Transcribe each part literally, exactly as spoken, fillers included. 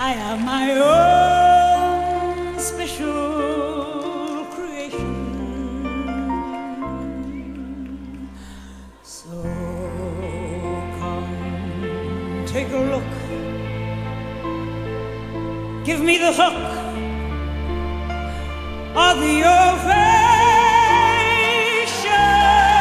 I have my own special creation. So come, take a look. Give me the hook of the ovation.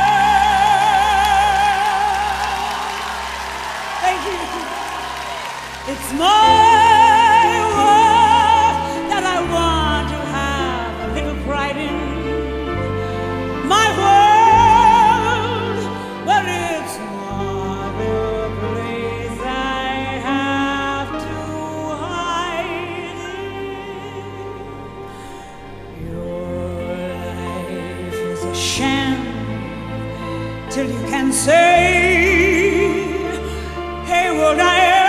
Thank you. It's my world that I want to have a little pride in. My world, but it's not a place I have to hide in. Your life is a sham till you can say, hey, world, I am.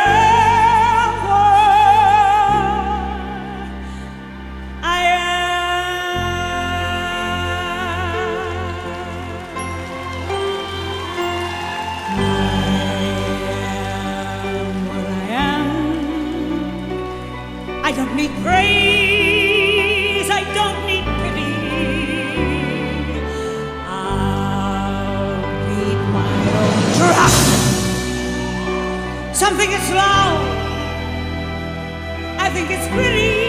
I don't need praise, I don't need pity. I'll beat my own drum. Some think it's loud, I think it's pretty.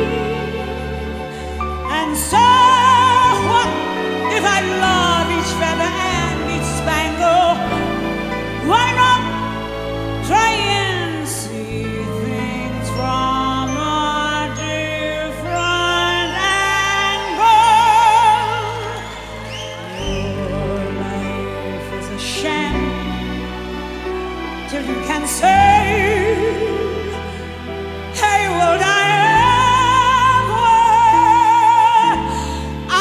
And so what if I love each feather and each spangle? Why not try and see things from till you can say, hey, world, I am where I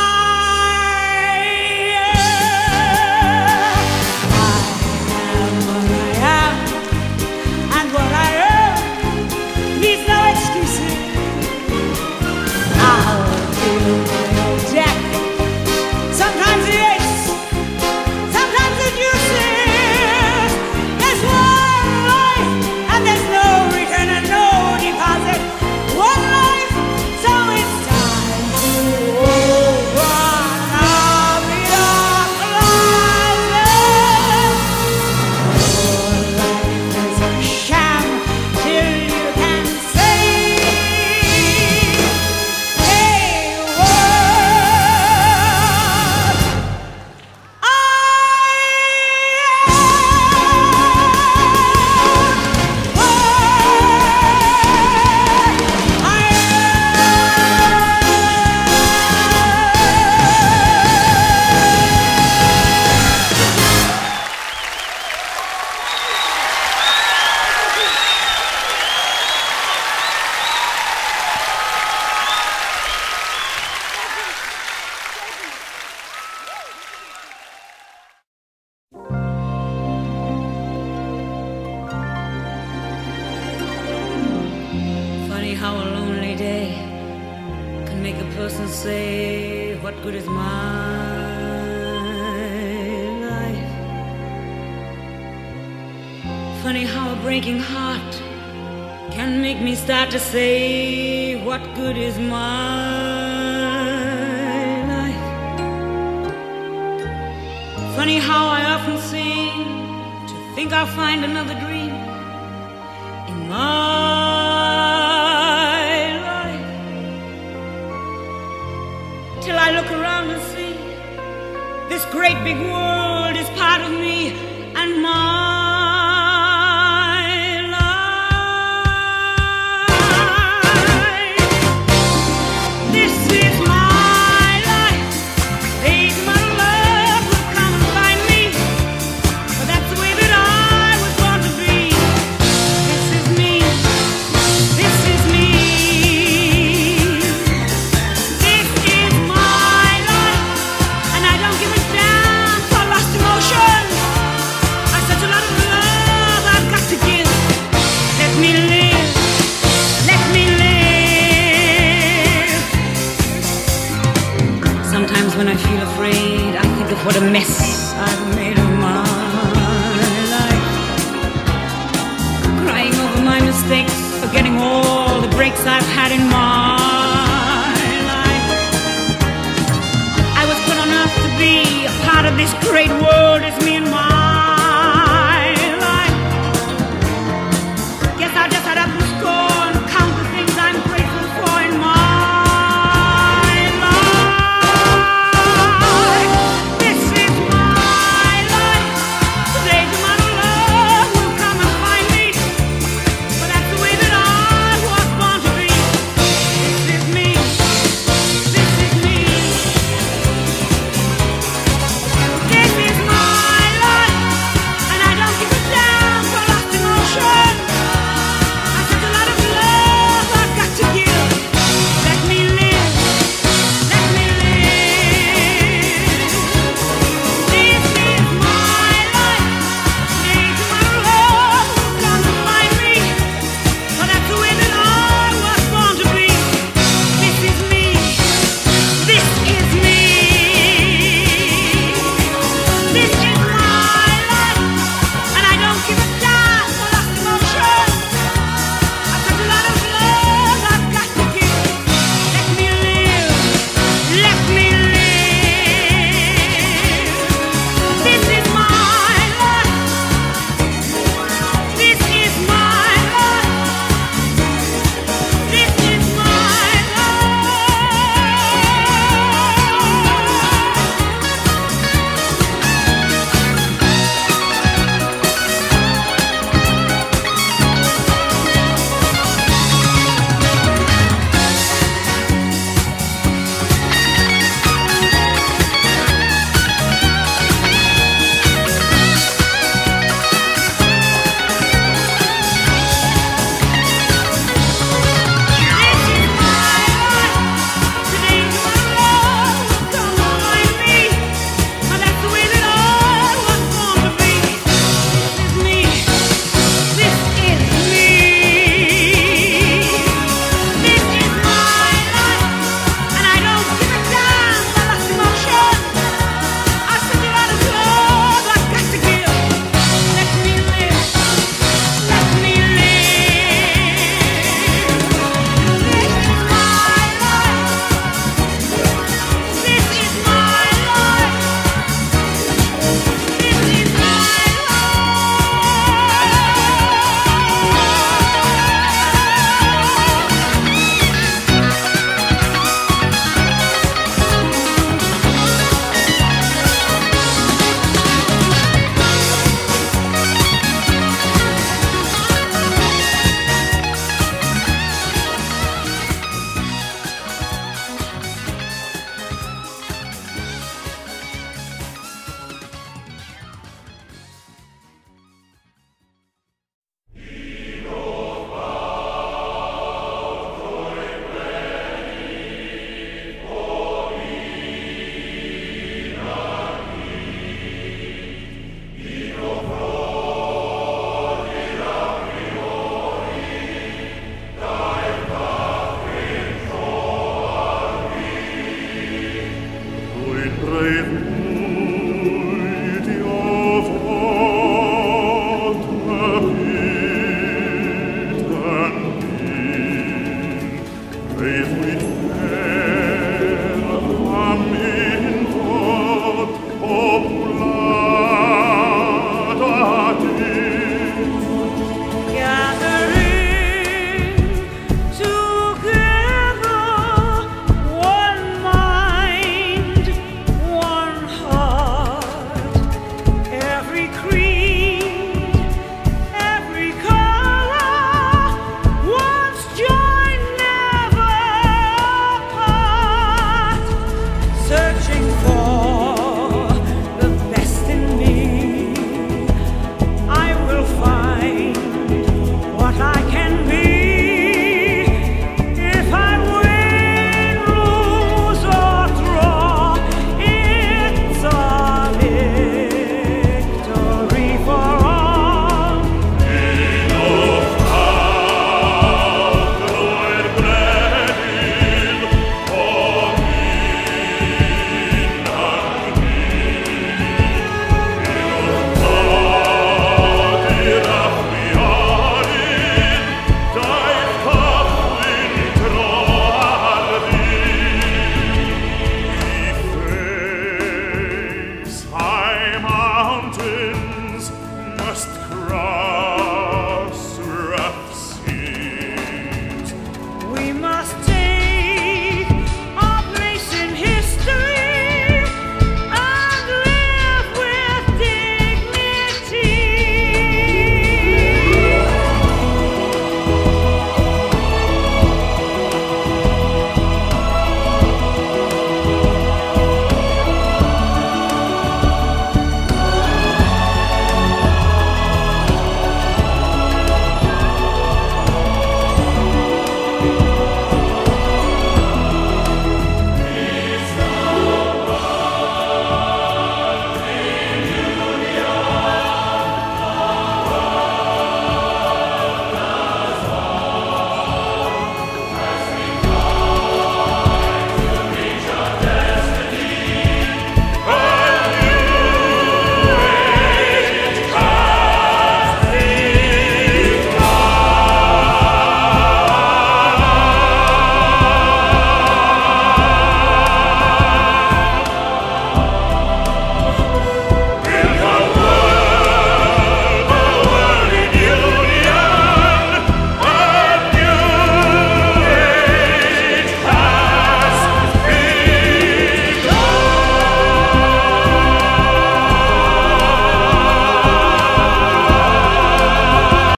am. I am what I am, and what I am needs no excuses. I'll feel the old jack, sometimes the ace, sometimes the juices. How a lonely day can make a person say, what good is my life? Funny how a breaking heart can make me start to say, what good is my life? Funny how I often seem to think I'll find another dream in my till I look around and see this great big world is part of me and my life. This is my life. Maybe my love will come and find me, but that's the way that I was born to be. This is me. This is me. When I feel afraid, I think of what a mess